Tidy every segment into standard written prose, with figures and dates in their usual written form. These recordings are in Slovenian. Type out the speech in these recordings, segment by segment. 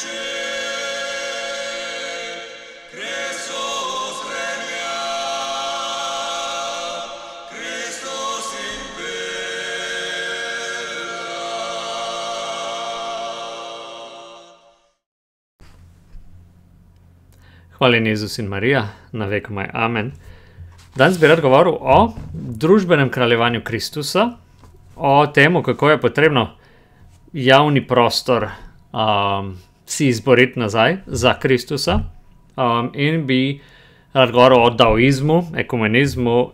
Hvaljen Jezus in Marija, na vekomaj amen. Danes bi rad govoril o družbenem kraljevanju Kristusa, o temu, kako je potrebno javni prostor si izboriti nazaj za Kristusa, in bi rad govoril o daoizmu, ekumenizmu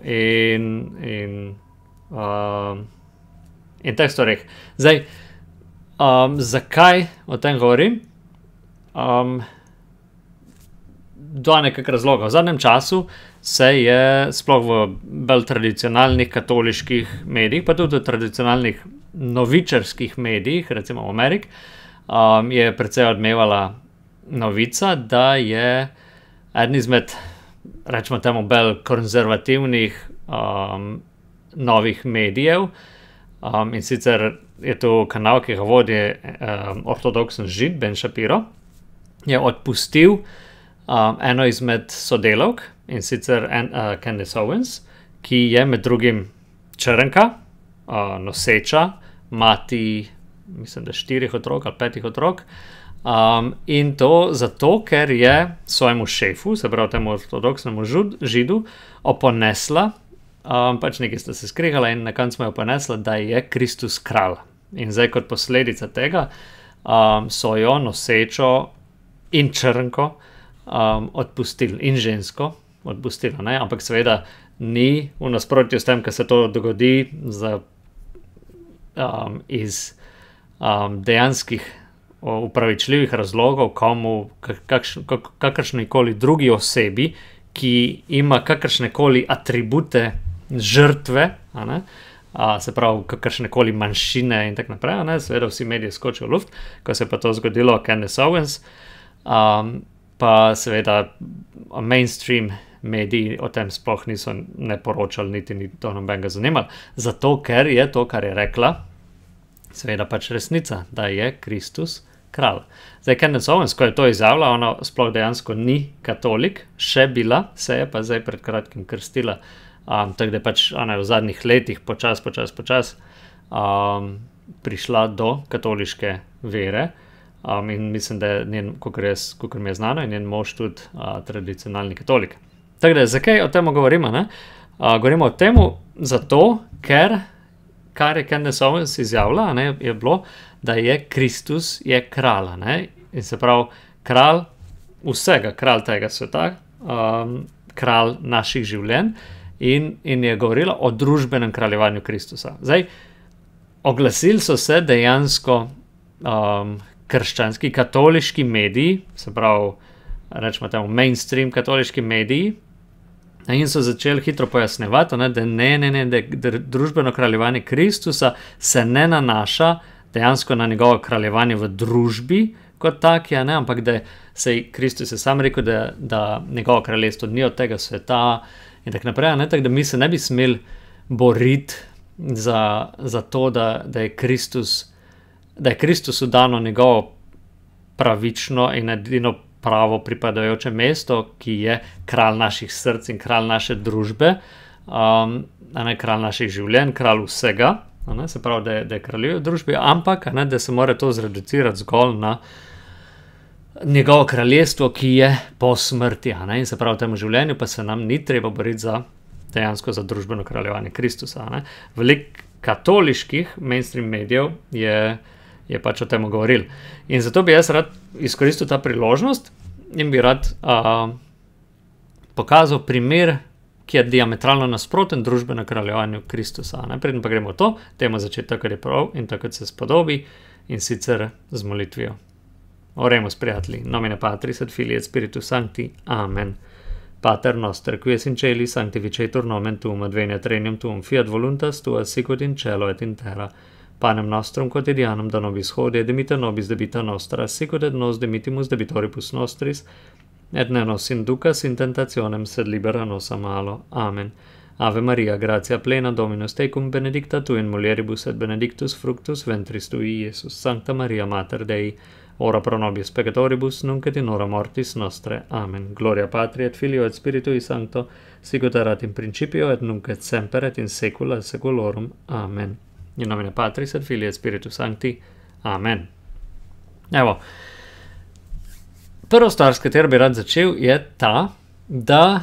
in teh stvareh. Zdaj, zakaj o tem govorim? Dva nekak razloga. V zadnjem času se je sploh v bolj tradicionalnih katoliških medijih, pa tudi v tradicionalnih novičarskih medijih, recimo v Ameriki, je precej odmevala novica, da je eden izmed, rečemo temu, bolj konzervativnih novih medijev, in sicer je to kanal, ki ga vodi ortodoksen žid Ben Shapiro, je odpustil eno izmed sodelavk, in sicer Candace Owens, ki je med drugim črnka, noseča, mati, mislim, da 4 otrok ali 5 otrok, in to zato, ker je svojemu šefu, se pravi temu ortodoksnemu židu, oponesla, pač nekaj sta se skrihala in na koncu mu je oponesla, da je Kristus kralj. In zdaj kot posledica tega so jo nosečo in črnko odpustili in žensko odpustili, ne? Ampak seveda ni v nasprotju s tem, ker se to dogodi iz dejanskih upravičljivih razlogov komu, kakršnikoli drugi osebi, ki ima kakršnekoli atribute žrtve, a ne? Se pravi kakršnekoli manjšine in tako naprej, ne? Seveda vsi mediji skočijo v luft, ko se pa to zgodilo Candace Owens, pa seveda mainstream mediji o tem sploh niso ne poročali, niti ni to nobenega zanimalo. Zato, ker je to, kar je rekla, seveda pač resnica, da je Kristus kralj. Zdaj, Candace Owens, ko je to izjavila, ona sploh dejansko ni katolik, še bila, se je pa zdaj pred kratkim krstila. Tako da pač ona je v zadnjih letih počas prišla do katoliške vere. In mislim, da je njen, kakor mi je znano, in njen mož tudi tradicionalni katolik. Tako da, zakaj o tem govorimo, ne? Govorimo o tem zato, ker, kar je Candace Owens izjavila, ne, je bilo, da je Kristus je kralj, ne? In se pravi, kralj vsega, kralj tega sveta, kralj naših življenj, in je govorila o družbenem kraljevanju Kristusa. Zdaj, oglasili so se dejansko krščanski katoliški mediji, se pravi, rečemo temu mainstream katoliški mediji, in so začeli hitro pojasnjevati, da da družbeno kraljevanje Kristusa se ne nanaša dejansko na njegovo kraljevanje v družbi kot tak, ne, ampak da Kristus je sam rekel, da njegovo kraljestvo ni od tega sveta in tako naprej, ne, tako da mi se ne bi smeli boriti za to, da je Kristusu dano njegovo pravično in edino pravo pripadajoče mesto, ki je kralj naših src in kralj naše družbe, kralj naših življenj, kralj vsega, se pravi, da je kralj v družbi, ampak da se mora to zreducirati zgolj na njegovo kraljestvo, ki je po smrti, in se pravi, v tem življenju pa se nam ni treba boriti dejansko za družbeno kraljevanje Kristusa. Veliko katoliških mainstream medijev je pač o tem govoril. In zato bi jaz rad izkoristil ta priložnost in bi rad pokazal primer, ki je diametralno nasproten družbeno kraljevanju Kristusa. Preden pa gremo v to, temo začeti tako, kot je prav in tako, kot se spodobi, in sicer z molitvijo. Oremus, prijatelji, nomine Patris et Filii et Spiritus Sancti. Amen. Pater noster, qui es in celi, sanctificetur nomen tuum, adveniat regnum tuum, fiat voluntas tua, sicut in cielo et in terra. Panem nostrum quotidianum da nobis hodie, demita nobis debita nostra, sicut et nos demitimus debitoribus nostris, et ne nos inducas in tentationem, sed libera nos a malo. Amen. Ave Maria, gratia plena, Dominus tecum, benedicta tu in mulieribus, et benedictus fructus ventris tui, Iesus. Sancta Maria, Mater Dei, ora pro nobis peccatoribus, nunc et in hora mortis nostre. Amen. Gloria Patri et Filio et Spiritui Sancto, sicut erat in principio et nunc et semper et in saecula saeculorum. Amen. In nomine Patris et Filii et Spiritus Sancti. Amen. Evo, prva stvar, s katero bi rad začel, je ta, da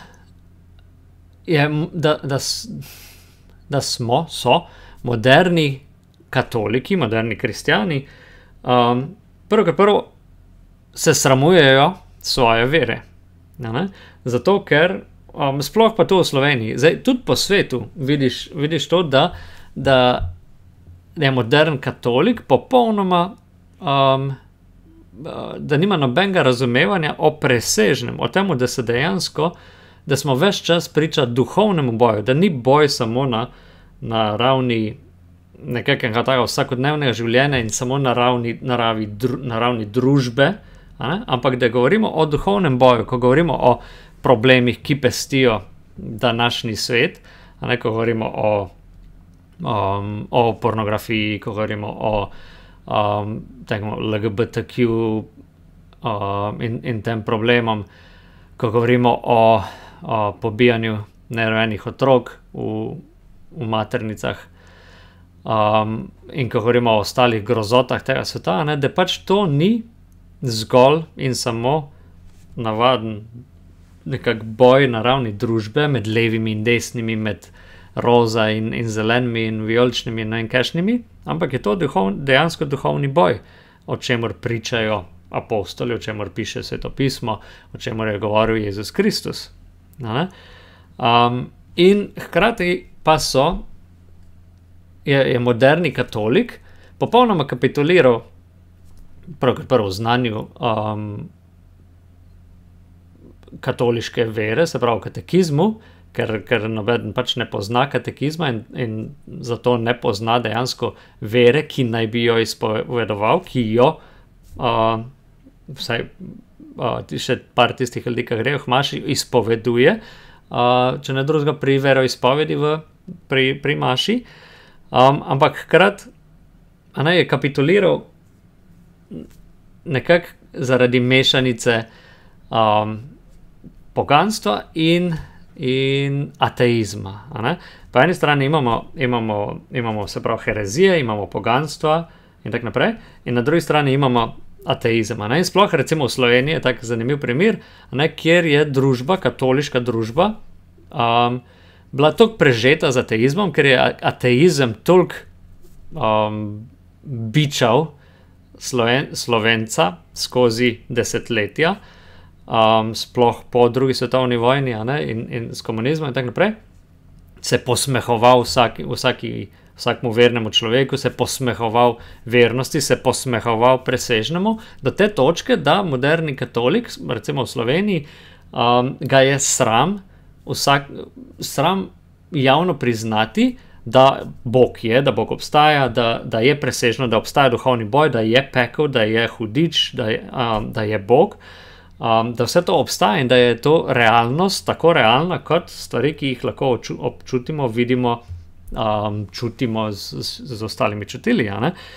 so moderni katoliki, moderni kristjani, prvo se sramujejo svoje vere. Ne? Zato, ker sploh pa to v Sloveniji, zdaj tudi po svetu vidiš to, da je modern katolik popolnoma, da nima nobenega razumevanja o presežnem, o temu, da se dejansko, da smo ves čas priča duhovnemu boju, da ni boj samo na ravni nekakega takega vsakodnevnega življenja in samo na ravni družbe, ampak da govorimo o duhovnem boju, ko govorimo o problemih, ki pestijo današnji svet, ko govorimo o pornografiji, ko govorimo o LGBTQ in tem problemom, ko govorimo o pobijanju nerojenih otrok v maternicah, in ko govorimo o ostalih grozotah tega sveta, da pač to ni zgolj in samo navaden nekak boj na ravni družbe med levimi in desnimi, med roza in zelenimi in vijoličnimi in nekajšnimi, ampak je to dejansko duhovni boj, o čemer pričajo apostoli, o čemer piše Sveto pismo, o čemer je govoril Jezus Kristus. In hkrati pa je moderni katolik popolnoma kapituliral prvo znanju katoliške vere, se pravi katekizmu, ker nobeden pač ne pozna katekizma in zato ne pozna dejansko vere, ki naj bi jo izpovedoval, ki jo vsaj še par tistih ljudi, ki grejo k maši, izpoveduje, če ne drugega pri veroizpovedi pri maši, ampak hkrati je kapituliral nekako zaradi mešanice poganstva in ateizma. Po eni strani imamo se pravi herezije, imamo poganstva in tako naprej, in na drugi strani imamo ateizem. In sploh recimo v Sloveniji je tak zanimiv primer, kjer je družba, katoliška družba, bila toliko prežeta z ateizmom, ker je ateizem toliko bičal Slovenca skozi desetletja, sploh po drugi svetovni vojni in s komunizmom in tako naprej, se posmehoval vsakmu vernemu človeku, se posmehoval vernosti, se posmehoval presežnemu, do te točke, da moderni katolik, recimo v Sloveniji, ga je sram javno priznati, da Bog je, da Bog obstaja, da je presežno, da obstaja duhovni boj, da je pekel, da je hudič, da je Bog, da vse to obstaja in da je to realnost, tako realna kot stvari, ki jih lahko občutimo, vidimo, čutimo z ostalimi čutili.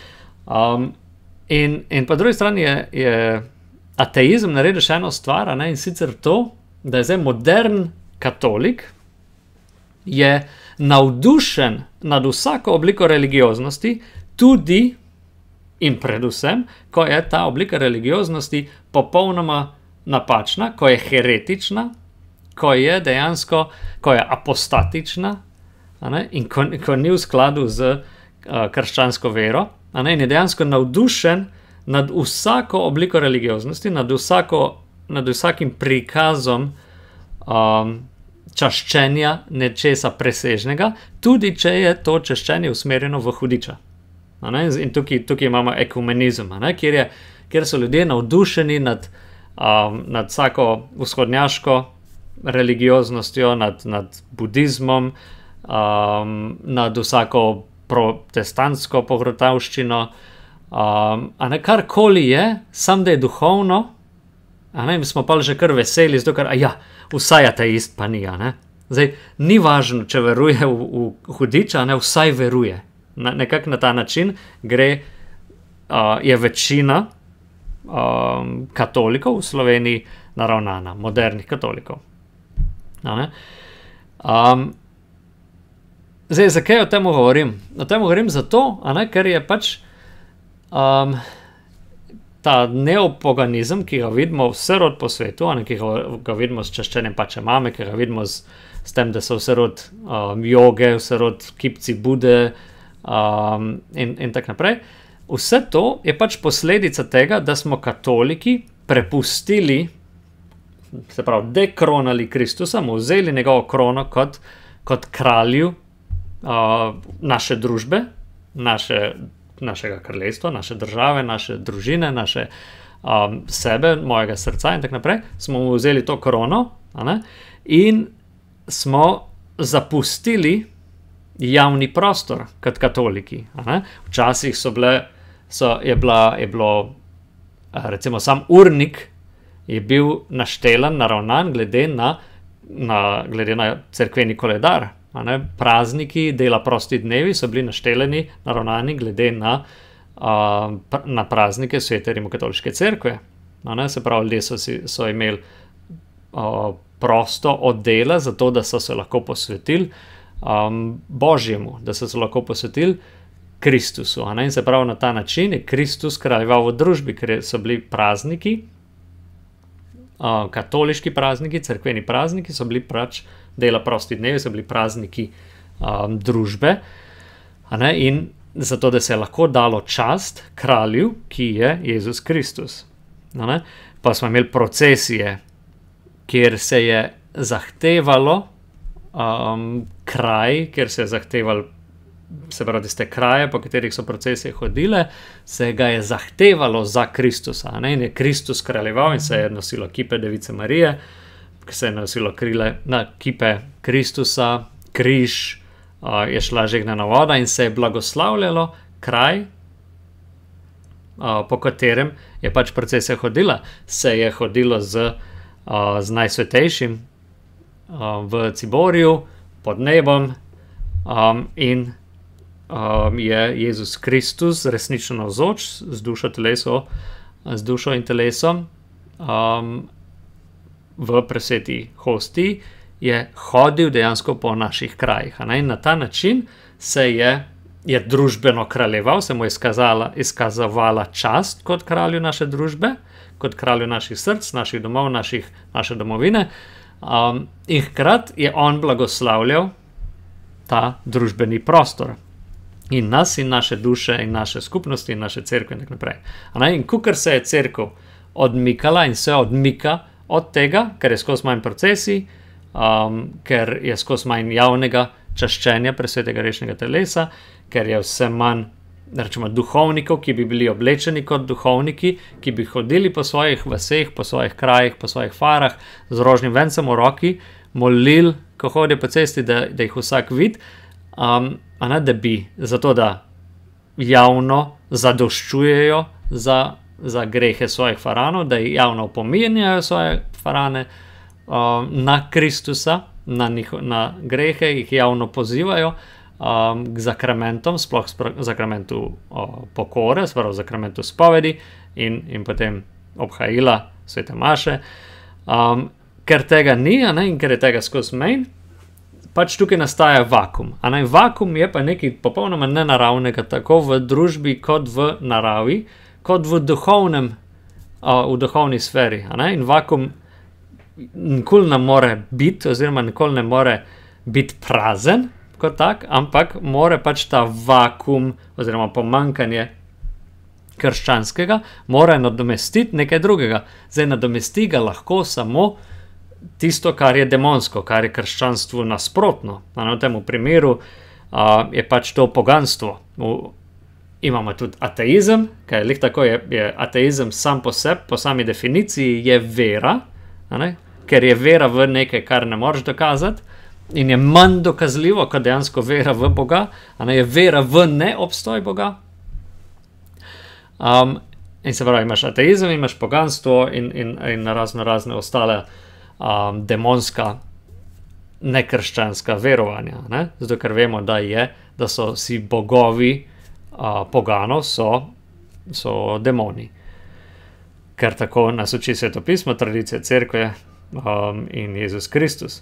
In po drugi strani je ateizem naredil še eno stvar, in sicer to, da je zdaj modern katolik je navdušen nad vsako obliko religioznosti, tudi in predvsem, ko je ta oblika religioznosti popolnoma napačna, ko je heretična, ko je dejansko, ko je apostatična, in ko ni v skladu z krščansko vero, in je dejansko navdušen nad vsako obliko religioznosti, nad vsakim prikazom čaščenja nečesa presežnega, tudi če je to čaščenje usmerjeno v hudiča. In tukaj imamo ekumenizem, kjer so ljudje navdušeni nad vsako vzhodnjaško religioznostjo, nad budizmom, nad vsako protestantsko pogruntavščino, karkoli je, sam da je duhovno, smo pa že kar veseli, zato ker vsaj ateist pa ni. Zdaj, ni važno, če veruje v hudiča, vsaj veruje. Nekako na ta način je večina katolikov v Sloveniji naravnana, modernih katolikov. Zdaj, zakaj o tem govorim? O tem govorim zato, ker je pač ta neopaganizem, ki ga vidimo vserod po svetu, ki ga vidimo s čaščenjem pače mame, ki ga vidimo s tem, da so vserod joge, vserod kipci Bude in tako naprej. Vse to je pač posledica tega, da smo katoliki prepustili, se pravi, dekronali Kristusa, mu vzeli njegovo krono kot kralju naše družbe, našega kraljestva, naše države, naše družine, naše sebe, mojega srca in tako naprej. Smo mu vzeli to krono in smo zapustili javni prostor kot katoliki. Včasih je bilo, recimo sam urnik je bil naštelan, naravnan glede na cerkveni koledar. Prazniki, dela prosti dnevi so bili našteleni, naravnani glede na praznike Svete Rimokatoliške cerkve. Se pravi, ljudje so imeli prosto od dela, zato da so se lahko posvetili Božjemu, da so se lahko posvetili Kristusu. In se pravi, na ta način je Kristus kraljeval v družbi, ker so bili prazniki, katoliški prazniki, cerkveni prazniki so bili pač dela prosti dnevi, so bili prazniki družbe, in zato, da se je lahko dalo čast kralju, ki je Jezus Kristus. Pa smo imeli procesije, kjer se je zahtevalo kraj, kjer se je zahtevalo, se pravi, tiste kraje, po katerih so procesije hodile, se ga je zahtevalo za Kristusa. In je Kristus kraljeval in se je nosilo kipe Device Marije, se je nosilo kipe Kristusa, križ, je šla žegnana voda in se je blagoslavljalo kraj, po katerem je pač procesija hodila. Se je hodilo z Najsvetejšim v Ciboriju, pod nebom, in je Jezus Kristus resnično navzoč z dušo in telesom v presveti hostiji, je hodil dejansko po naših krajih. In na ta način je družbeno kraljeval, se mu je izkazovala čast kot kralju naše družbe, kot kralju naših src, naših domov, naše domovine, in hkrati je on blagoslavljal ta družbeni prostor. In nas, in naše duše, in naše skupnosti, in naše cerkve in tako naprej. In kukor se je cerkev odmikala in se odmika od tega, ker je skozi manj procesij, ker je skozi manj javnega čaščenja presvetega rešnega telesa, ker je vse manj, rečemo, duhovnikov, ki bi bili oblečeni kot duhovniki, ki bi hodili po svojih vaseh, po svojih krajih, po svojih farah, z rožnim vencem v roki, molili, ko hodijo po cesti, da jih vsak vidi, da bi, zato da javno zadoščujejo za grehe svojih faranov, da javno opominjajo svoje farane na Kristusa, na grehe, jih javno pozivajo k zakramentom, sploh zakramentu pokore, sprav zakramentu spovedi in potem obhajila svete maše. Ker tega ni, in ker je tega skozi manj, pač tukaj nastaja vakum. Vakum je pa nekaj popolnoma nenaravnega, tako v družbi kot v naravi, kot v duhovni sferi. In vakum nikoli ne more biti, oziroma nikoli ne more biti prazen kot tak, ampak more pač ta vakum oziroma pomanjkanje krščanskega mora nadomestiti nekaj drugega. Zdaj nadomesti ga lahko samo tisto, kar je demonsko, kar je krščanstvu nasprotno. V tem primeru je pač to poganstvo. Imamo tudi ateizem, kaj je tako je ateizem sam po sebi, po sami definiciji je vera, ker je vera v nekaj, kar ne moreš dokazati, in je manj dokazljivo, kot dejansko vera v Boga, je vera v neobstoj Boga. In se pravi, imaš ateizem, imaš poganstvo in razne ostale demonska, nekrščanska verovanja. Zato, ker vemo, da so vsi bogovi poganov, so demoni. ker tako nas uči Svetopismo, tradicija cerkve in Jezus Kristus.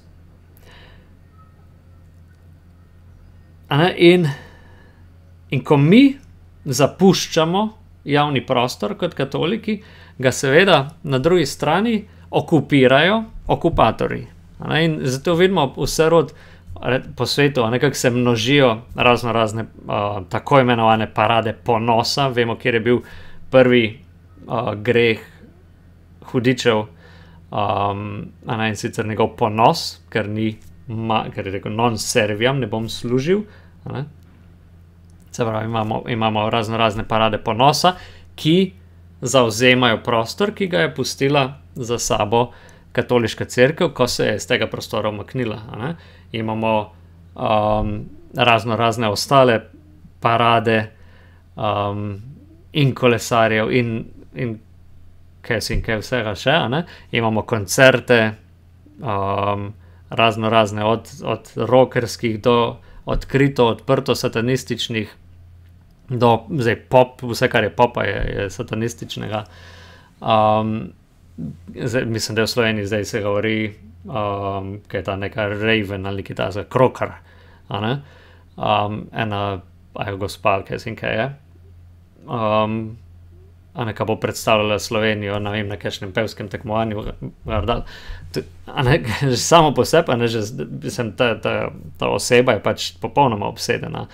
In ko mi zapuščamo javni prostor kot katoliki, ga seveda na drugi strani okupirajo okupatorji. In zato vidimo vse rod po svetu, nekako se množijo razne tako imenovane parade ponosa. Vemo, kjer je bil prvi greh hudičev, in sicer njegov ponos, ker je rekel non serviam, ne bom služil. Se pravi, imamo razne parade ponosa, ki zavzemajo prostor, ki ga je pustila za sabo katoliška cerkev, ko se je iz tega prostora umaknila. Imamo razne ostale parade in kolesarjev in kaj vsega še. Imamo koncerte, razne od rockerskih do odkrito, odprto satanističnih, do zdaj pop, vse kar je popa je satanističnega. Mislim, da v Sloveniji zdaj se govori, kaj je ta neka Raven ali kaj ta Krokar. Ena gospa, kaj je. Ka bo predstavljala Slovenijo, ne vem, na kakšnem pevskem tekmovanju. Samo po sebi, ta oseba je pač popolnoma obsedena.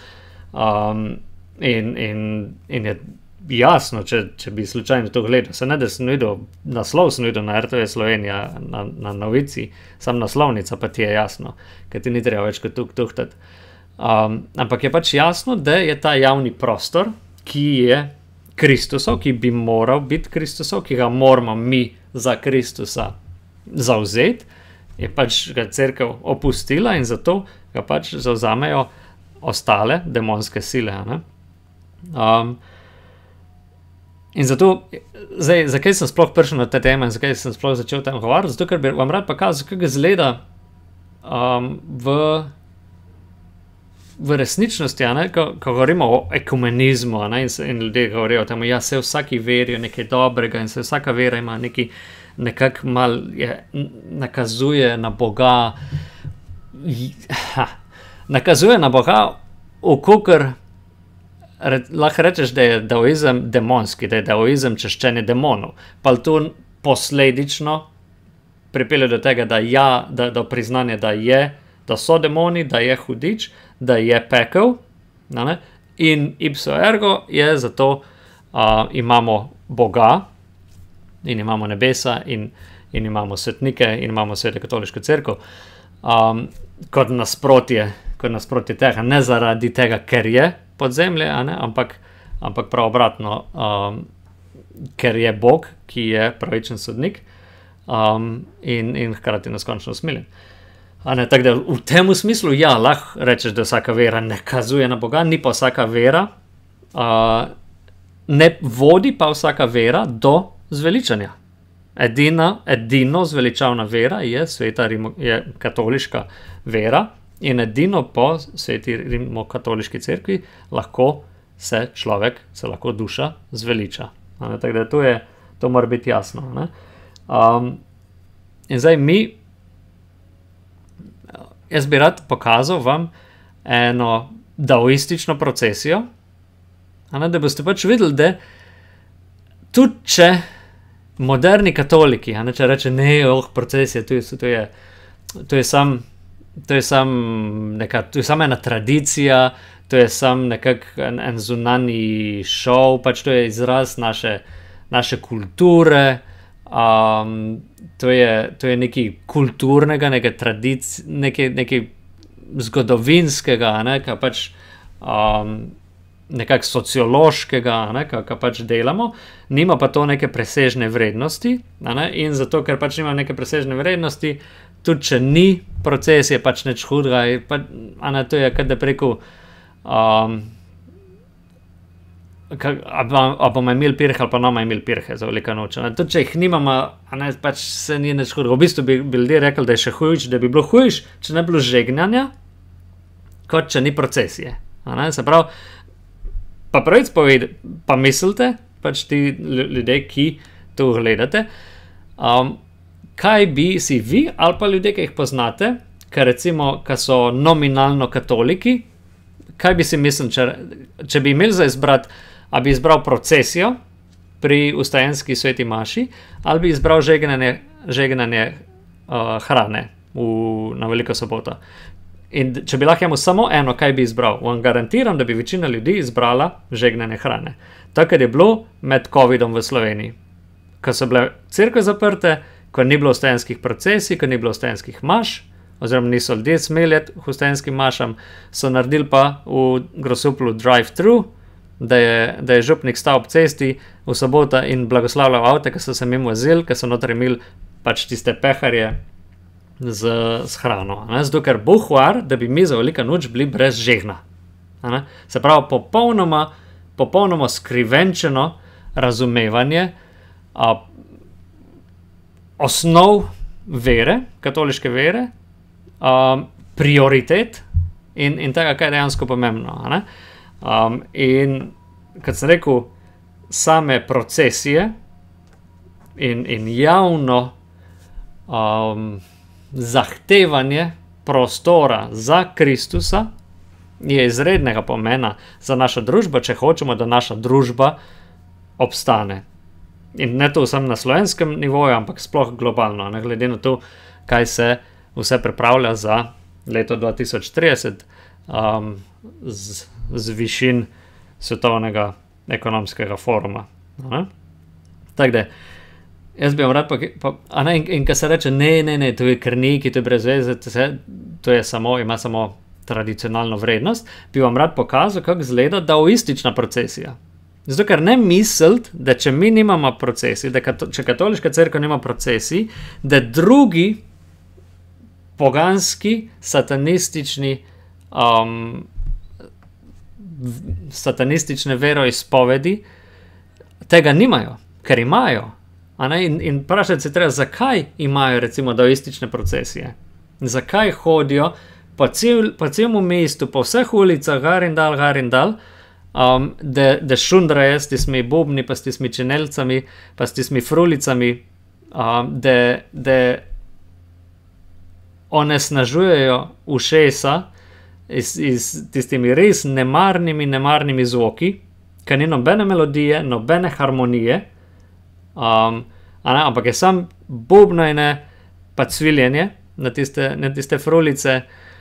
In je jasno, če bi slučajno to gledal. Se ne, da sem videl, naslov sem videl na RTV Slovenija, na novici, sam naslovnica, pa ti je jasno, ker ti ni treba več kot tuhtati. Ampak je pač jasno, da je ta javni prostor, ki je Kristusov, ki bi moral biti Kristusov, ki ga moramo mi za Kristusa zavzeti, je pač ga cerkev opustila in zato ga pač zavzamejo ostale demonske sile. In zato, zdaj, zakaj sem sploh prišel na te teme in zakaj sem sploh začel tam govoriti? Zato, ker bi vam rad pokazal, kako izgleda v resničnosti, ko govorimo o ekumenizmu, in ljudje govorijo o tem, ja, se vsaki veri nekaj dobrega in se vsaka vera ima nekako mal nakazuje na Boga, nakazuje na Boga, okokor lahko rečeš, da je daoizem demonski, da je daoizem čaščenje demonov, pa to posledično pripelje do tega, do priznanja, da so demoni, da je hudič, da je pekel, in ipso ergo je zato imamo Boga in imamo nebesa in imamo svetnike in imamo sveto katoliško cerkev, kot nasprotje tega, ne zaradi tega, ker je podzemlje, ampak prav obratno, ker je Bog, ki je pravičen sodnik in hkrati neskončno usmiljen. Tako da v tem smislu, ja, lahko rečeš, da vsaka vera ne kazuje na Boga, ni pa vsaka vera, ne vodi pa vsaka vera do zveličanja. Edino zveličavna vera je je katoliška vera in edino po sveti rimokatoliški cerkvi se lahko duša zveliča. Tako da to mora biti jasno. In zdaj jaz bi rad pokazal vam eno daoistično procesijo, da boste pač videli, da tudi če moderni katoliki, če reče, ne, procesija, to je samo ena tradicija, to je samo nekak en zunanji šov, pač to je izraz naše kulture, to je nekaj kulturnega, nekaj zgodovinskega, kaj pač nekako sociološkega, kaj pač delamo, nima pa to neke presežne vrednosti, in zato, ker pač nima neke presežne vrednosti, tudi če ni procesije, pač nič hudega, to je, kad da preko a bomo imeli pirhe ali pa ne bomo imeli pirhe za velika noč. Tudi če jih nimamo, pač se ni nič hudega. V bistvu bi ljudje rekli, da je še hujš, da bi bilo hujš, če ne bi bilo žegnanja, kot če ni procesije. Se pravi, pa pravic povedati, pa mislite, pač ti ljudje, ki tu gledate, kaj bi si vi ali pa ljudje, ki jih poznate, ki so nominalno katoliki, kaj bi si mislili, če bi imeli za izbrati, ali bi izbral procesijo pri ustajenski sveti maši, ali bi izbral žegnanje hrane na Veliko soboto. In če bi lahko imel samo eno, kaj bi izbral, vam garantiram, da bi večina ljudi izbrala žegnanje hrane. Tako je bilo med COVID-om v Sloveniji. Ko so bile cerkve zaprte, ko ni bilo ustajenskih procesij, ko ni bilo ustajenskih maš, oziroma niso ljudje smeli v ustajenskim mašam, so naredili pa v Grosuplju drive-thru, da je župnik stal ob cesti v soboto in blagoslavljal avte, ki so se mimo vozili, ki so notri imeli pač tiste peharje z hrano. Zato, ker Bog var, da bi mi za velika noč bili brez žegna. Se pravi, popolnoma skrivenčeno razumevanje osnov vere, katoliške vere, prioritet in tega, kaj je dejansko pomembno. In kot sem rekel, same procesije in javno zahtevanje prostora za Kristusa je izrednega pomena za našo družbo, če hočemo, da naša družba obstane. In ne to samo na slovenskem nivoju, ampak sploh globalno, ne glede na to, kaj se vse pripravlja za leto 2030 z višin svetovnega ekonomskega foruma. Tako da, jaz bi vam rad in ko se reče, ne, to je krniki, to je brez veze, to je ima samo tradicionalno vrednost, bi vam rad pokazal, kako izgleda daoistična procesija. Zato, ker ne misliti, da če mi nimamo procesij, če katoliška cerkev nima procesij, da drugi poganski, satanistične veroizpovedi tega nimajo, ker imajo. In vprašati se treba, zakaj imajo recimo daoistične procesije? Zakaj hodijo po celemu mestu, po vseh ulicah, gar in dal, da šundrajo s tistimi bobni, pa s tistimi činelcami, pa s tistimi frulicami, da onesnažujejo ušesa s tistimi res nemarnimi zvoki, ker ni nobene melodije, nobene harmonije, ampak je sam bobnojne pa cviljenje na tiste frulice,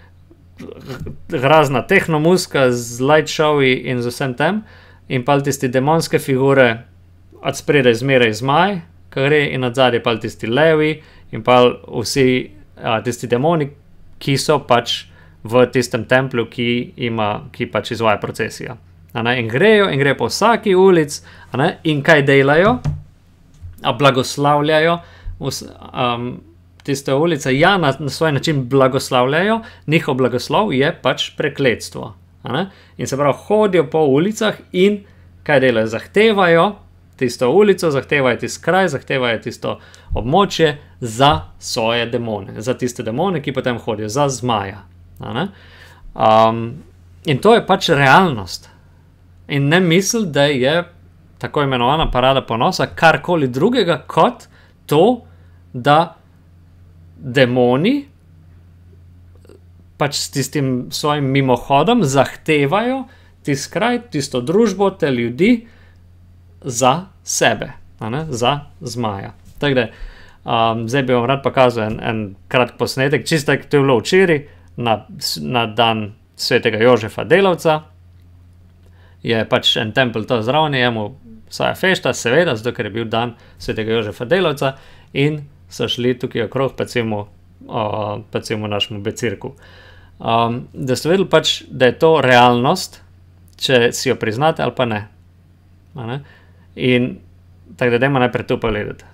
razna tehnomuska z light showi in z vsem tem, in pa tisti demonske figure od spredaj zmeraj zmaj, ki gre, in od zadaj pa tisti levi in pa vsi tisti demoni, ki so pač v tistem templju, ki pač izvaja procesija. In grejo po vsaki ulic, in kaj delajo? Blagoslavljajo tiste ulice, na svoj način blagoslavljajo, njihov blagoslov je pač prekletstvo. In se pravi, hodijo po ulicah in kaj delajo? Zahtevajo tisto ulico, zahtevajo tisti kraj, zahtevajo tisto območje za svoje demone, za tiste demone, ki potem hodijo, za zmaja. In to je pač realnost. In ne misli, da je tako imenovana parada ponosa karkoli drugega kot to, da demoni pač s tistim svojim mimohodom zahtevajo tisti kraj, tisto družbo, te ljudi za sebe, za zmaja. Tako da, zdaj bi vam rad pokazal en kratki posnetek, čisto to je bilo včeraj na dan svetega Jožefa Delavca. Je pač en tempelj to zraven, je mu vsaja fešta, seveda, zato ker je bil dan svetega Jožefa Delavca, in so šli tukaj okrog po celemu našemu becirku. Da ste vedeli pač, da je to realnost, če si jo priznate ali pa ne. In tako da dajmo najprej to pogledati.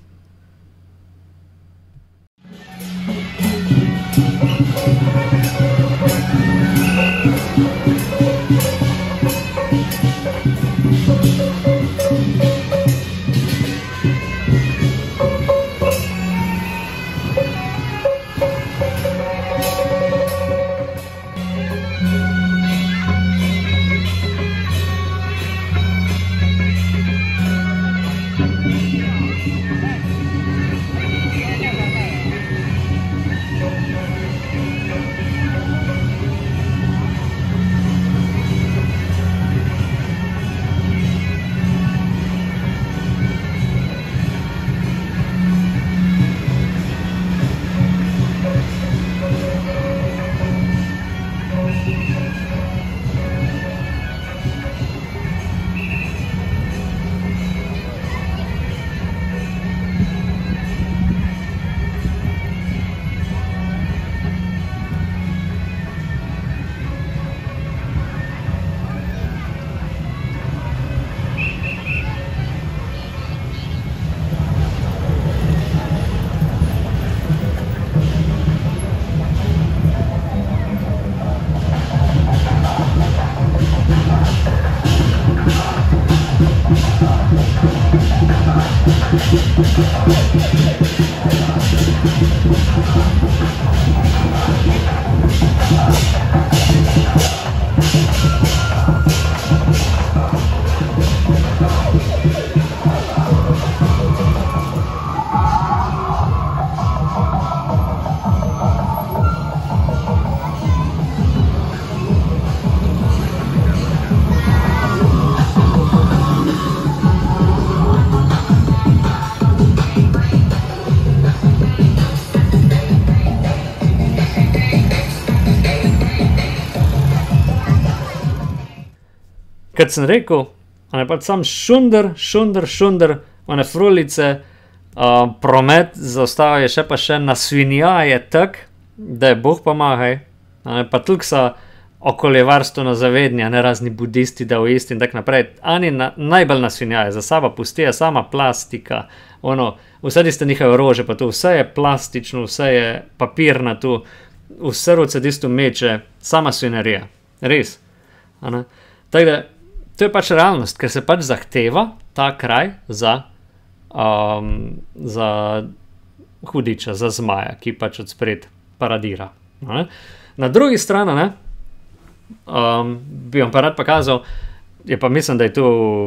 Kot sem rekel, pač sam šunder, one frulice, promet zaustavlja še pa še nasvinjaje tak, da je Bog pomagaj, pa toliko so okoljevarstveno zavedni, ne razni budisti, daoisti in tak naprej, oni najbolj nasvinjaje, za sabo pustijo sama plastika, vse tiste njihove rože, pa to vse je plastično, vse je papirnato, vse ruce tisto meče, sama svinerija, res. Tako da, to je pač realnost, ker se pač zahteva ta kraj za hudiča, za zmaja, ki pač od spred paradira. Na drugi strani, bi vam pa rad pokazal, je pa mislim, da je tu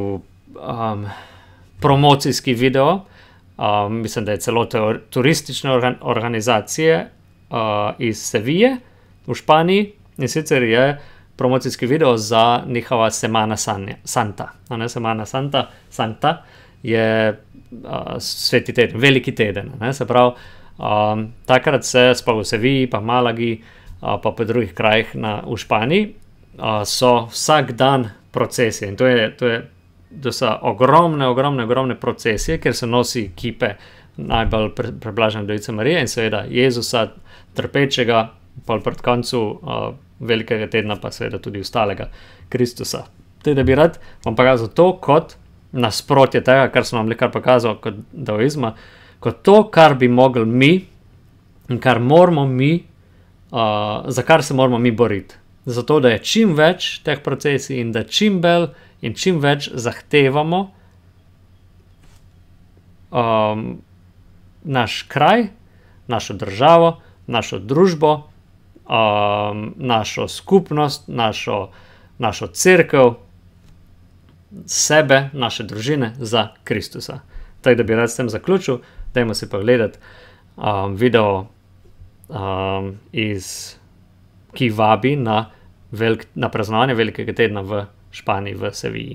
promocijski video, mislim, da je celo turistične organizacije iz Sevije v Španiji, in sicer je promocijski video za njihova Semana Santa. Semana Santa je sveti teden, veliki teden. Se pravi, takrat se sploh v Seviji, pa Malagi, pa po drugih krajih v Španiji, so vsak dan procesije. In to so ogromne procesije, ker se nosi kipe najbolj preblažene Device Marije in seveda Jezusa, trpečega, pa pred koncu velikega tedna pa seveda tudi ostalega Kristusa. Da bi rad vam pokazal to kot nasprotje tega, kar sem vam kar pokazal kot daoizma, kot to, kar bi mogli mi in kar moramo mi, za kar se moramo mi boriti. Zato, da je čim več teh procesij in da čim bolj in čim več zahtevamo naš kraj, našo državo, našo družbo, našo skupnost, našo cerkev, sebe, naše družine za Kristusa. Tako da bi rad s tem zaključil, dajmo si pogledati video, ki vabi na praznovanje velikega tedna v Španiji, v Seviji.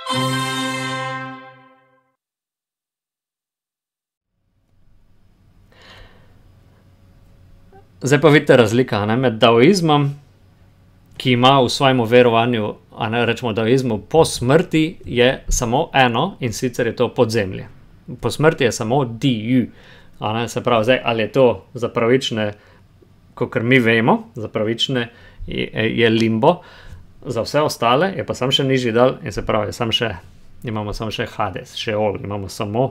Zdaj pa vidite razlika, ne, med daoizmom, ki ima v svojem verovanju, a ne rečemo daoizmu, po smrti je samo eno, in sicer je to podzemlje. Po smrti je samo diju. A ne, se pravi, zdaj, ali je to za pravične, kakor mi vemo, za pravične je limbo, za vse ostale je pa sam še nižji dal, in se pravi, imamo samo še Hades, Šeol, imamo samo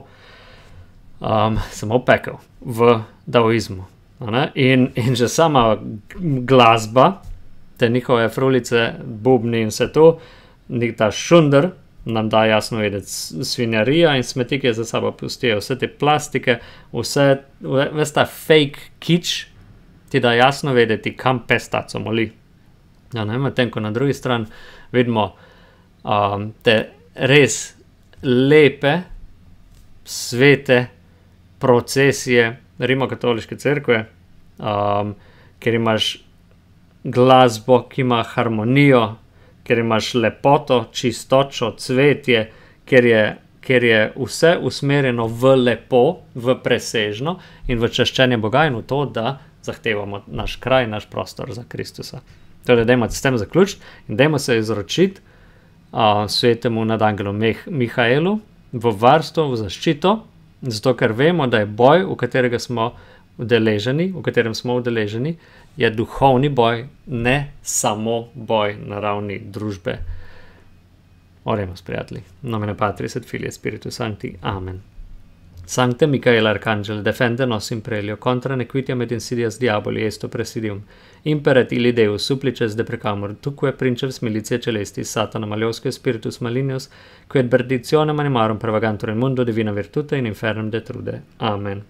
pekel v daoizmu. In že sama glasba, te njihove frulice, bubni in vse to, ta šunder nam da jasno vedeti, svinjarija in smeti, ki je za sabo pustijo, vse te plastike, ves ta fake kič, ti da jasno vedeti, kam pes taco moli. Medtem ko na drugi strani vidimo te res lepe, svete procesije rimokatoliške cerkve, kjer imaš glasbo, ki ima harmonijo, kjer imaš lepoto, čistočo, cvetje, kjer je vse usmerjeno v lepo, v presežno in v čaščenje Boga in v to, da zahtevamo naš kraj, naš prostor za Kristusa. Torej, dajmo s tem zaključiti in dajmo se izročiti svetemu nadangelu Mihaelu v varstvo, v zaščito, zato ker vemo, da je boj, v katerem smo udeleženi, je duhovni boj, ne samo boj na ravni družbe. Oremus, prijatelji. Nomine Patris et Filii et Spiritus Sancti. Amen. Sancte Michael Arcangel, defende nos in prelio contra nequitiam et insidias diaboli esto presidium. Imperet illi Deus supplices deprecamur, tuque princeps militiae celestis, Satana maliosque spiritus malignos, quid perditionem animarum pravagantur in mundo divina virtute in infernum detrude. Amen.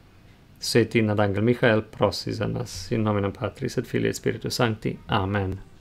Sveti nadangel Michael, prosi za nas, in nomine Patris et Filii et Spiritus Sancti. Amen.